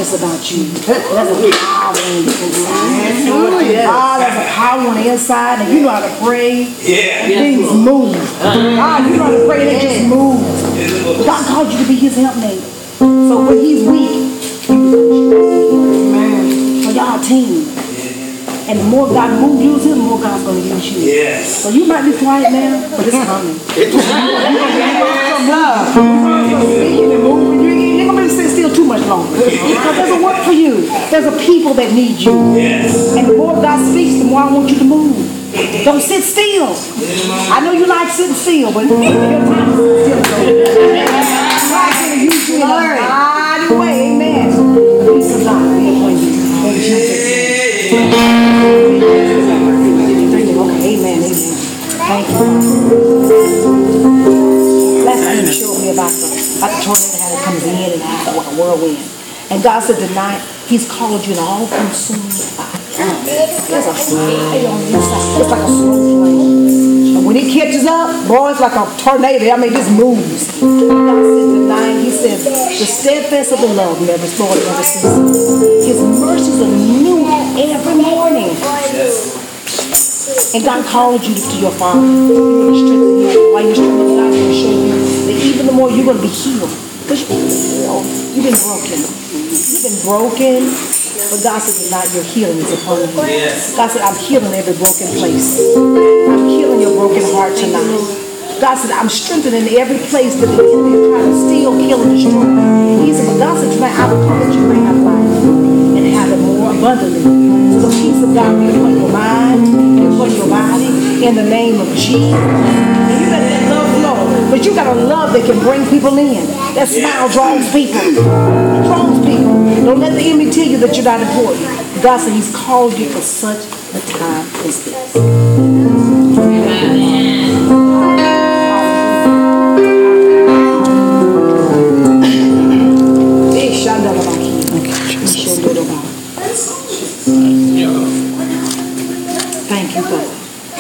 greatness about you. There's a power on the inside. There's a power on the inside, and you know how to pray. Things move. You know how to pray, and it just moves. God called you to be his helpmate. So when he's weak, so y'all a team. And the more God moves you, the more God's going to use you. So you might be quiet now, but it's coming. You're going to be able to sit still too much longer. Because there's a work for you. There's a people that need you. And the more God speaks, the more I want you to move. Don't sit still. I know you like sitting still, but your time is still going. God's going to use you in a mighty way. Amen. Peace of God be upon you. In Jesus' name. Okay, amen. Thank you. Last time you showed me about the tornado, how it comes in and out like a whirlwind. And God said tonight, he's called you an all-consuming fire. There's a fire on the inside. It's like a slow flame. And when it catches up, boy, it's like a tornado. I mean, it just moves. God said tonight, he said, the steadfast of the love never spoiled, never ceases. His mercies are new every morning. And God called you to your Father. He's going to strengthen you. While you're strengthening, God's going to show you that even the more you're going to be healed. Because you've been broken. You've been broken. But God said tonight your healing is upon you. God said, I'm healing every broken place. I'm healing your broken heart tonight. God said, I'm strengthening every place that the enemy is trying to steal, kill, and destroy. He said, but God said tonight, I will come that you may have life and have it more abundantly. So the peace of God be upon your mind, upon your body, in the name of Jesus. And you let that love flow. But you got a love that can bring people in. That smile draws people. It draws people. Don't let the enemy tell you that you're not important. God said he's called you for such a time as this. Amen. Thank you, God.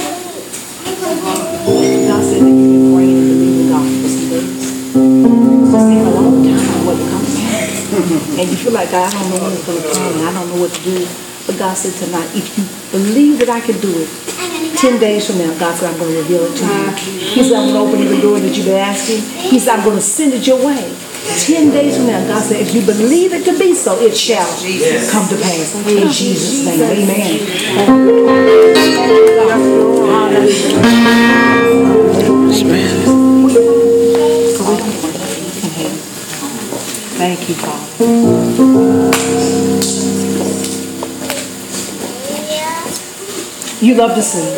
God said that you've been praying and believing God for some days. It's been a long time what it comes back. And you feel like, God, I don't know when it's going to come and I don't know what to do. But God said tonight, if you believe that I can do it, 10 days from now, God said, I'm going to reveal it to you. He said, I'm going to open the door that you've been asking. He said, I'm going to send it your way. 10 days from now, God said, if you believe it to be so, it shall come to pass. In Jesus' name, amen. Thank you, Father. You love to sing.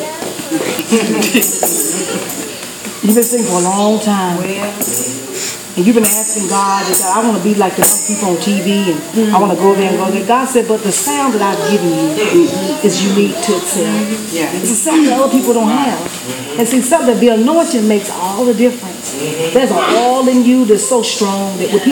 You've been singing for a long time. And you've been asking God, I want to be like the other people on TV, and I want to go there and go there. God said, but the sound that I've given you is unique to itself. It's a sound that other people don't have. And see, something, the anointing makes all the difference. There's an oil in you that's so strong that when